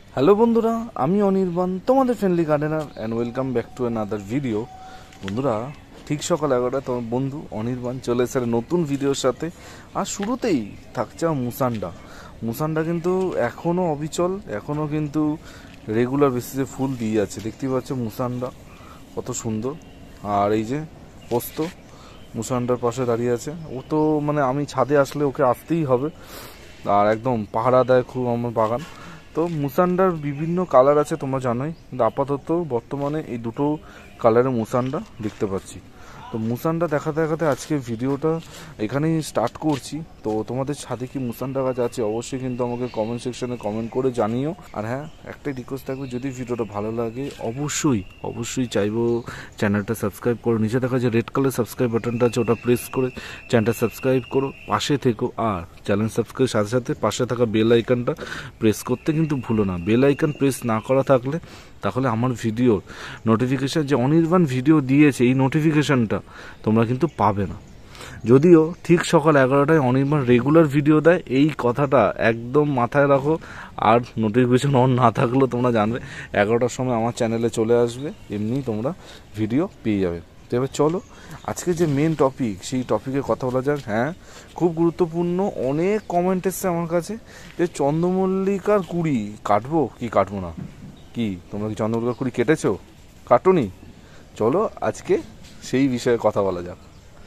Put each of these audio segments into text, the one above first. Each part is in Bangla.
হ্যালো বন্ধুরা, আমি অনির্বাণ, তোমাদের friendly gardener and welcome back to another video. বন্ধুরা, ঠিক সকাল 11টায় তোমার বন্ধু অনির্বাণ চলে এসে নতুন ভিডিওর সাথে। আর শুরুতেই থাকছে মুসান্ডা। মুসান্ডা কিন্তু এখনও অবিচল, এখনও কিন্তু রেগুলার বেসিসে ফুল দিয়ে যাচ্ছে। দেখতেই পাচ্ছ মুসান্ডা কত সুন্দর। আর এই যে পোস্ত মুসান্ডার পাশে দাঁড়িয়ে আছে। ও তো মানে আমি ছাদে আসলে ওকে আসতেই হবে, আর একদম পাহারা দেয় খুব আমার বাগান। তো মুসান্ডার বিভিন্ন কালার আছে তোমরা জানোই, কিন্তু আপাতত বর্তমানে এই দুটো কালারের মুসান্ডা দেখতে পাচ্ছি। তো মুসান্ডা দেখাতে দেখাতে আজকে ভিডিওটা এখানেই স্টার্ট করছি। তো তোমাদের ছাদে কি মুসান্ডা গাছ আছে অবশ্যই কিন্তু আমাকে কমেন্ট সেকশনে কমেন্ট করে জানিও। আর হ্যাঁ, একটাই রিকোয়েস্ট থাকবে, যদি ভিডিওটা ভালো লাগে অবশ্যই চাইবো চ্যানেলটা সাবস্ক্রাইব করো। নিচে দেখা যে রেড কালার সাবস্ক্রাইব বাটনটা আছে, ওটা প্রেস করে চ্যানেলটা সাবস্ক্রাইব করো, পাশে থেকো। আর চ্যানেল সাবস্ক্রাইবের সাথে সাথে পাশে থাকা বেল আইকনটা প্রেস করতে কিন্তু ভুলো না। বেল আইকন প্রেস না করা থাকলে তাহলে আমার ভিডিওর নোটিফিকেশান, যে অনির্বাণ ভিডিও দিয়েছে, এই নোটিফিকেশানটা তোমরা কিন্তু পাবে না। যদিও ঠিক সকাল 11টায় অনির্বাণ রেগুলার ভিডিও দেয়, এই কথাটা একদম মাথায় রাখো। আর নোটিফিকেশান অন না থাকলেও তোমরা জানবে 11টার সময় আমার চ্যানেলে চলে আসবে, এমনি তোমরা ভিডিও পেয়ে যাবে। তো এবার চলো আজকে যে মেন টপিক, সেই টপিকে কথা বলা যাক। হ্যাঁ, খুব গুরুত্বপূর্ণ। অনেক কমেন্ট এসছে আমার কাছে যে চন্দ্রমল্লিকার কুড়ি কাটবো কি কাটবো না। কি তোমরা কি চন্দ্রমল্লিকার কুড়ি কেটেছো, কাটোনি? চলো আজকে সেই বিষয়ে কথা বলা যাক।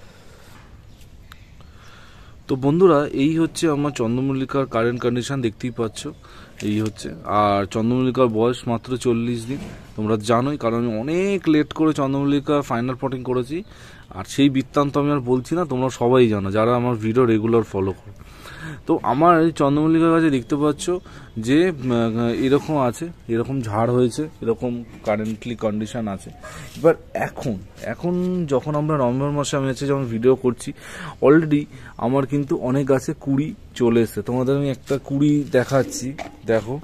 তো বন্ধুরা, এই হচ্ছে আমার চন্দ্রমল্লিকার কারেন্ট কন্ডিশন, দেখতেই পাচ্ছ এই হচ্ছে। আর চন্দ্রমল্লিকার বয়স মাত্র 40 দিন, তোমরা জানোই, কারণ আমি অনেক লেট করে চন্দ্রমল্লিকা ফাইনাল পটিং করেছি। আর সেই বৃত্তান্ত আমি আর বলছি না, তোমরা সবাই জানো যারা আমার ভিডিও রেগুলার ফলো করো। তো আমার এই চন্দ্রমল্লিকা গাছে দেখতে পাচ্ছ যে এরকম আছে, এরকম ঝাড় হয়েছে, এরকম কারেন্টলি কন্ডিশন আছে। এবার এখন যখন আমরা নভেম্বর মাসে আমি হচ্ছে যখন ভিডিও করছি, অলরেডি আমার কিন্তু অনেক গাছে কুড়ি চলে এসছে। তোমাদের আমি একটা কুড়ি দেখাচ্ছি, দেখো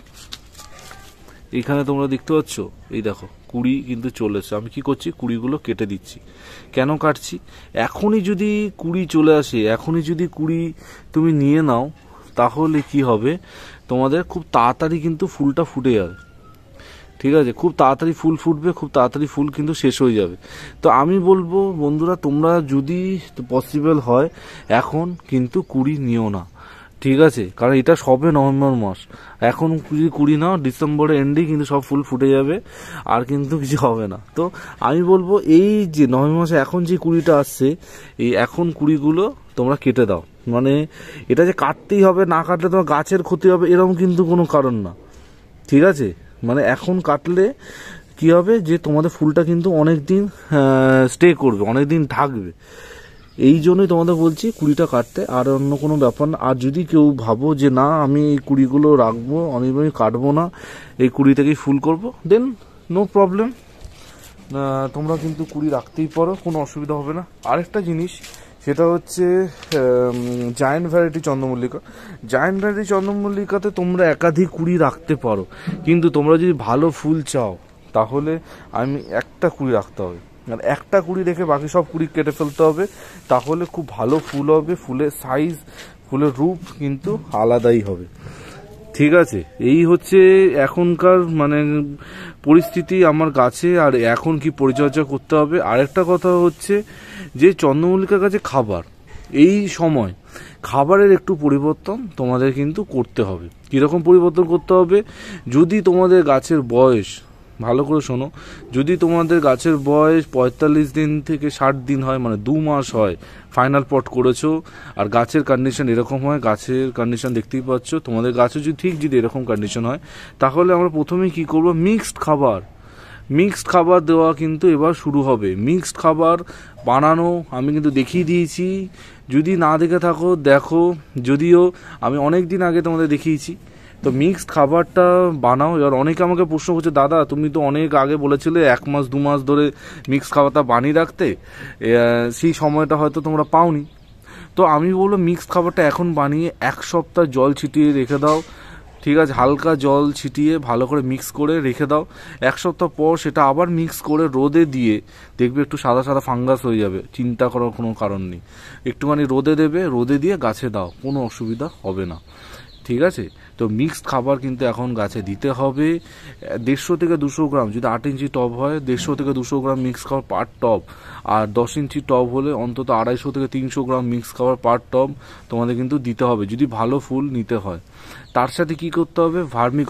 এখানে তোমরা দেখতে পাচ্ছ, এই দেখো কুড়ি কিন্তু চলে এসছে। আমি কি করছি, কুড়িগুলো কেটে দিচ্ছি। কেন কাটছি? এখনই যদি কুড়ি চলে আসে, এখনই যদি কুড়ি তুমি নিয়ে নাও, তাহলে কি হবে, তোমাদের খুব তাড়াতাড়ি কিন্তু ফুলটা ফুটে যাবে। ঠিক আছে, খুব তাড়াতাড়ি ফুল ফুটবে, খুব তাড়াতাড়ি ফুল কিন্তু শেষ হয়ে যাবে। তো আমি বলবো বন্ধুরা, তোমরা যদি পসিবল হয় এখন কিন্তু কুড়ি নিও না, ঠিক আছে? কারণ এটা সবে নভেম্বর মাস, এখন যদি কুড়ি নাও ডিসেম্বরের এন্ডেই কিন্তু সব ফুল ফুটে যাবে, আর কিন্তু কিছু হবে না। তো আমি বলবো এই যে নভেম্বর মাসে এখন যে কুড়িটা আসছে, এই এখন কুড়িগুলো তোমরা কেটে দাও। মানে এটা যে কাটতেই হবে, না কাটলে তোমার গাছের ক্ষতি হবে এরকম কিন্তু কোনো কারণ না, ঠিক আছে? মানে এখন কাটলে কি হবে, যে তোমাদের ফুলটা কিন্তু অনেক দিন স্টে করবে, অনেক দিন থাকবে। এই জন্যই তোমাদের বলছি কুড়িটা কাটতে, আর অন্য কোনো ব্যাপার না। আর যদি কেউ ভাবো যে না আমি এই কুড়িগুলো রাখবো, আমি কাটবো না, এই কুড়ি থেকেই ফুল করব, দেন নো প্রবলেম, তোমরা কিন্তু কুড়ি রাখতেই পারো, কোনো অসুবিধা হবে না। আরেকটা জিনিস, সেটা হচ্ছে জায়ান্ট ভ্যারাইটি চন্দ্রমল্লিকা। জায়ান্ট ভ্যারাইটি চন্দ্রমল্লিকাতে তোমরা একাধিক কুড়ি রাখতে পারো, কিন্তু তোমরা যদি ভালো ফুল চাও তাহলে আমি একটা কুড়ি রাখতে হবে। আর একটা কুড়ি রেখে বাকি সব কুড়ি কেটে ফেলতে হবে, তাহলে খুব ভালো ফুল হবে, ফুলের সাইজ, ফুলের রূপ কিন্তু আলাদাই হবে, ঠিক আছে? এই হচ্ছে এখনকার মানে পরিস্থিতি আমার গাছে, আর এখন কি পরিচর্যা করতে হবে। আরেকটা কথা হচ্ছে যে চন্দ্রমল্লিকা গাছে খাবার, এই সময় খাবারের একটু পরিবর্তন তোমাদের কিন্তু করতে হবে। কীরকম পরিবর্তন করতে হবে, যদি তোমাদের গাছের বয়স, ভালো করে শোনো, যদি তোমাদের গাছের বয়স 45 দিন থেকে 60 দিন হয়, মানে 2 মাস হয়, ফাইনাল পট করেছো, আর গাছের কন্ডিশন এরকম হয়, গাছের কন্ডিশন দেখতেই পাচ্ছ, তোমাদের গাছে যদি এরকম কন্ডিশন হয়, তাহলে আমরা প্রথমেই কি করব, মিক্সড খাবার দেওয়া কিন্তু এবার শুরু হবে। মিক্সড খাবার বানানো আমি কিন্তু দেখিয়ে দিয়েছি, যদি না দেখে থাকো দেখো, যদিও আমি অনেক দিন আগে তোমাদের দেখিয়েছি। তো মিক্সড খাবারটা বানাও। এবার অনেকে আমাকে প্রশ্ন করছে, দাদা তুমি তো অনেক আগে বলেছিলে 1 মাস 2 মাস ধরে মিক্সড খাবারটা বানিয়ে রাখতে, সেই সময়টা হয়তো তোমরা পাওনি। তো আমি বলবো মিক্সড খাবারটা এখন বানিয়ে 1 সপ্তাহ জল ছিটিয়ে রেখে দাও, ঠিক আছে? হালকা জল ছিটিয়ে ভালো করে মিক্স করে রেখে দাও। 1 সপ্তাহ পর সেটা আবার মিক্স করে রোদে দিয়ে দেখবে একটু সাদা সাদা ফাঙ্গাস হয়ে যাবে, চিন্তা করার কোনো কারণ নেই। একটুখানি রোদে দেবে, রোদে দিয়ে গাছে দাও, কোনো অসুবিধা হবে না, ঠিক আছে? তো মিক্সড খাবার কিন্তু এখন গাছে দিতে হবে 150 থেকে 200 গ্রাম, যদি 8 ইঞ্চি টব হয় 150 থেকে 200 গ্রাম মিক্স খাবার পার টব, আর 10 ইঞ্চি টব হলে অন্তত 250 থেকে 300 গ্রাম মিক্স খাবার পার টব তোমাদের কিন্তু দিতে হবে যদি ভালো ফুল নিতে হয়। তার সাথে কি করতে হবে, ভার্মি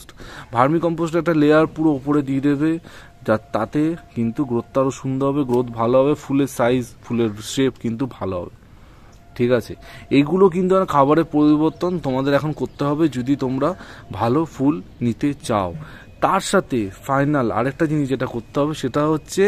কম্পোস্ট একটা লেয়ার পুরো উপরে দিয়ে দেবে, তাতে কিন্তু গ্রোথটা আরও সুন্দর হবে, গ্রোথ ভালো হবে, ফুলের সাইজ ফুলের শেপ কিন্তু ভালো হবে। ঠিক আছে, এইগুলো কিন্তু খাবারের পরিবর্তন তোমাদের এখন করতে হবে যদি তোমরা ভালো ফুল নিতে চাও। তার সাথে ফাইনাল আরেকটা জিনিস যেটা করতে হবে সেটা হচ্ছে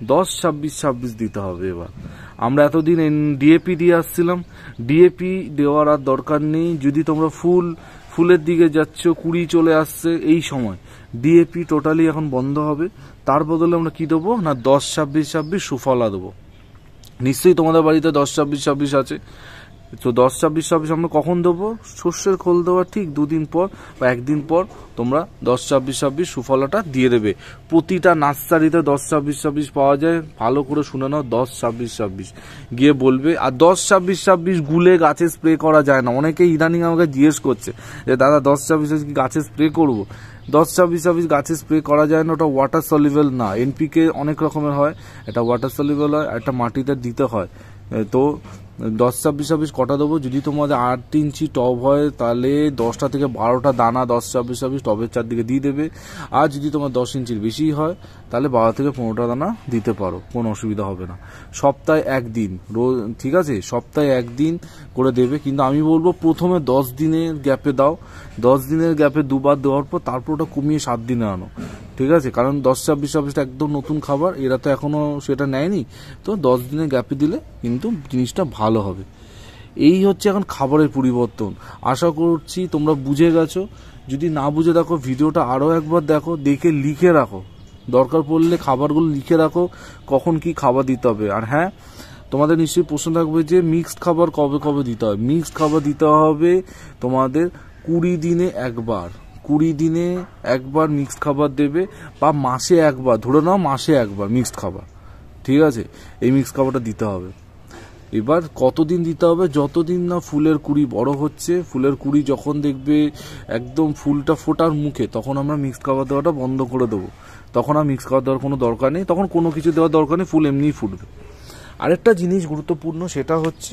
10-26-26 দিতে হবে। এবার আমরা এতদিন ডিএপি দিয়ে আসছিলাম, ডিএপি দেওয়ার আর দরকার নেই। যদি তোমরা ফুলের দিকে যাচ্ছ, কুড়ি চলে আসছে, এই সময় ডিএপি টোটালি এখন বন্ধ হবে। তার বদলে আমরা কি দেবো না 10-26-26 সুফলা দেবো। নিশ্চয়ই তোমাদের বাড়িতে 10-26-26 আছে, তো 10-26-26 আমরা কখন দেবো, সর্ষের খোল দেওয়ার ঠিক 2 দিন পর বা 1 দিন পর তোমরা 10-26-26 সুফলাটা দিয়ে দেবে। প্রতিটা নার্সারিতে 10-26-26 পাওয়া যায়, ভালো করে শুনে নাও, 10-26-26 গিয়ে বলবে। আর 10-26-26 গুলে গাছে স্প্রে করা যায় না, অনেকে ইদানিং আমাকে জিজ্ঞেস করছে যে দাদা 10-26 কি গাছে স্প্রে করবো। 10-26-26 গাছে স্প্রে করা যায় না, ওটা ওয়াটার সলিউবল না। এনপিকে অনেক রকমের হয়, এটা ওয়াটার সলিউবল হয়, একটা মাটিতে দিতে হয়। তো 10-26-26 কটা দেবো, যদি তোমাদের 8 ইঞ্চি টব হয় তাহলে 10টা থেকে 12টা দানা 10-26-26 টবের চারদিকে দিয়ে দেবে। আর যদি তোমার 10 ইঞ্চির বেশি হয় তাহলে 12 থেকে 15টা দানা দিতে পারো, কোনো অসুবিধা হবে না। সপ্তাহে 1 দিন রোজ, ঠিক আছে, সপ্তাহে 1 দিন করে দেবে। কিন্তু আমি বলবো প্রথমে 10 দিনের গ্যাপে দাও, 10 দিনের গ্যাপে 2 বার দেওয়ার পর তারপর ওটা কমিয়ে 7 দিনে আনো। ঠিক আছে, কারণ 10-26-26 একদম নতুন খাবার, এরা তো এখনো সেটা নেয়নি, তো 10 দিনের গ্যাপে দিলে কিন্তু জিনিসটা ভালো হবে। এই হচ্ছে এখন খাবারের পরিবর্তন। আশা করছি তোমরা বুঝে গেছো। যদি না বুঝে দেখো ভিডিওটা আরও একবার দেখো, দেখে লিখে রাখো, দরকার পড়লে খাবারগুলো লিখে রাখো কখন কি খাবার দিতে হবে। আর হ্যাঁ, তোমাদের নিশ্চয়ই প্রশ্ন থাকবে যে মিক্সড খাবার কবে কবে দিতে হবে। মিক্সড খাবার দিতে হবে তোমাদের 20 দিনে একবার, 20 দিনে একবার মিক্সড খাবার দেবে, বা মাসে একবার, ধরে নাও মাসে একবার মিক্সড খাবার। ঠিক আছে, এই মিক্সড খাবারটা দিতে হবে। এবার কতদিন দিতে হবে, যতদিন না ফুলের কুড়ি বড় হচ্ছে, ফুলের কুড়ি যখন দেখবে একদম ফুলটা ফোটার মুখে, তখন আমরা মিক্সড খাবার দেওয়াটা বন্ধ করে দেবো। তখন আর মিক্সড খাবার দেওয়ার কোনো দরকার নেই, তখন কোনো কিছু দেওয়ার দরকার নেই, ফুল এমনিই ফুটবে। আরেকটা জিনিস গুরুত্বপূর্ণ, সেটা হচ্ছে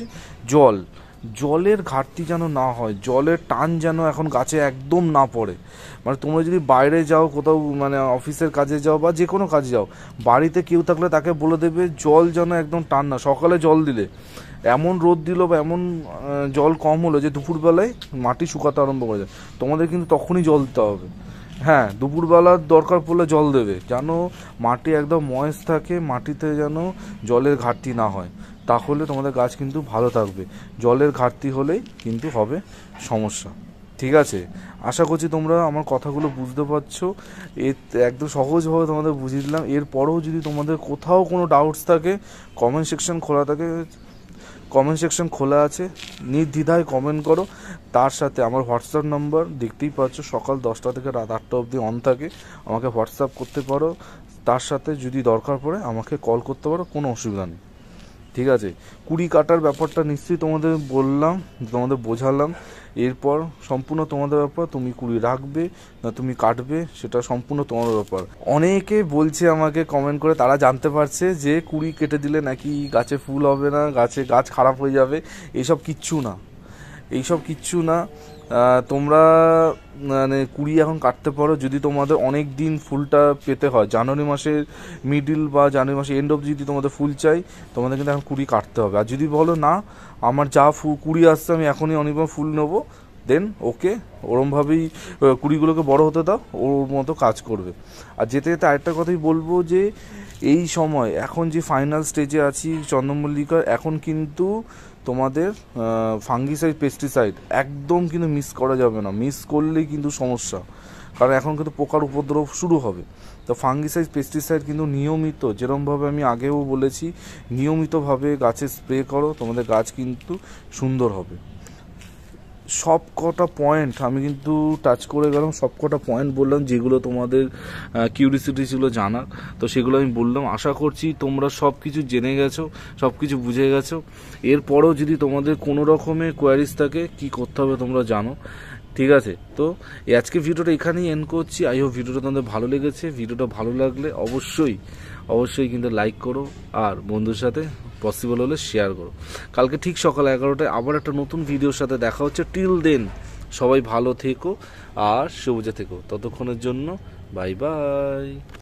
জলের ঘাটতি যেন না হয়, জলের টান যেন এখন গাছে একদম না পড়ে। মানে তোমরা যদি বাইরে যাও কোথাও, মানে অফিসের কাজে যাও বা যে কোনো কাজে যাও, বাড়িতে কেউ থাকলে তাকে বলে দেবে জল যেন একদম টান না। সকালে জল দিলে এমন রোদ দিল বা এমন জল কম হলো যে দুপুরবেলায় মাটি শুকাতে আরম্ভ করে যায়, তোমাদের কিন্তু তখনই জল দিতে হবে। হ্যাঁ, দুপুরবেলার দরকার পড়লে জল দেবে, যেন মাটি একদম ময়েস্ট থাকে, মাটিতে যেন জলের ঘাটতি না হয়, তাহলে তোমাদের গাছ কিন্তু ভালো থাকবে। জলের ঘাটতি হলেই কিন্তু হবে সমস্যা। ঠিক আছে, আশা করছি তোমরা আমার কথাগুলো বুঝতে পারছো, একদম সহজভাবে তোমাদের বুঝিয়ে দিলাম। এরপরেও যদি তোমাদের কোথাও কোনো ডাউটস থাকে, কমেন্ট সেকশন খোলা আছে, নির্দ্বিধায় কমেন্ট করো। তার সাথে আমার হোয়াটসঅ্যাপ নাম্বার দেখতেই পাচ্ছ, সকাল 10টা থেকে রাত 8টা অবধি অন থাকে, আমাকে হোয়াটসঅ্যাপ করতে পারো। তার সাথে যদি দরকার পড়ে আমাকে কল করতে পারো, কোনো অসুবিধা নেই। ঠিক আছে, কুড়ি কাটার ব্যাপারটা নিশ্চয়ই তোমাদের বললাম, তোমাদের বোঝালাম। এরপর সম্পূর্ণ তোমাদের ব্যাপার, তুমি কুড়ি রাখবে না তুমি কাটবে, সেটা সম্পূর্ণ তোমার ব্যাপার। অনেকে বলছে আমাকে কমেন্ট করে, তারা জানতে পারছে যে কুড়ি কেটে দিলে নাকি গাছে ফুল হবে না, গাছ খারাপ হয়ে যাবে। এইসব কিচ্ছু না। তোমরা মানে কুড়ি এখন কাটতে পারো, যদি তোমাদের অনেক দিন ফুলটা পেতে হয়, জানুয়ারি মাসের মিডিল বা জানুয়ারি মাসের এন্ড অব যদি তোমাদের ফুল চাই, তোমাদের কিন্তু এখন কুড়ি কাটতে হবে। আর যদি বলো না আমার যা কুড়ি আসছে আমি এখনই অনেকবার ফুল নেবো, দেন ওকে, ওরমভাবেই কুড়িগুলোকে বড় হতে দাও, ওর মতো কাজ করবে। আর যেতে যেতে আরেকটা কথাই বলবো যে এই সময় এখন যে ফাইনাল স্টেজে আছি চন্দ্রমল্লিকার, এখন কিন্তু তোমাদের ফাঙ্গিসাইড পেস্টিসাইড একদম কিন্তু মিস করা যাবে না, মিস করলেই কিন্তু সমস্যা, কারণ এখন কিন্তু পোকার উপদ্রব শুরু হবে। তো ফাঙ্গিসাইড পেস্টিসাইড কিন্তু নিয়মিত, যেরকমভাবে আমি আগেও বলেছি, নিয়মিতভাবে গাছে স্প্রে করো, তোমাদের গাছ কিন্তু সুন্দর হবে। সব কটা পয়েন্ট আমি কিন্তু টাচ করে গেলাম, সব কটা পয়েন্ট বললাম যেগুলো তোমাদের কিউরিসিটি ছিল জানার, তো সেগুলো আমি বললাম। আশা করছি তোমরা সব কিছু জেনে গেছো, সব কিছু বুঝে গেছো। এরপরেও যদি তোমাদের কোনো রকমের কোয়ারিজ থাকে, কি করতে হবে তোমরা জানো, ঠিক আছে, তো আজকে ভিডিওটা এখানেই এন্ড করছি। আই হোপ ভিডিওটা তোমাদের ভালো লেগেছে। ভিডিওটা ভালো লাগলে অবশ্যই কিন্তু লাইক করো, আর বন্ধুর সাথে পসিবল হলে শেয়ার করো। কালকে ঠিক সকাল 11টায় আবার একটা নতুন ভিডিওর সাথে দেখা হচ্ছে। টিল দেন সবাই ভালো থেকো আর সবুজে থেকো। ততক্ষণের জন্য বাই বাই।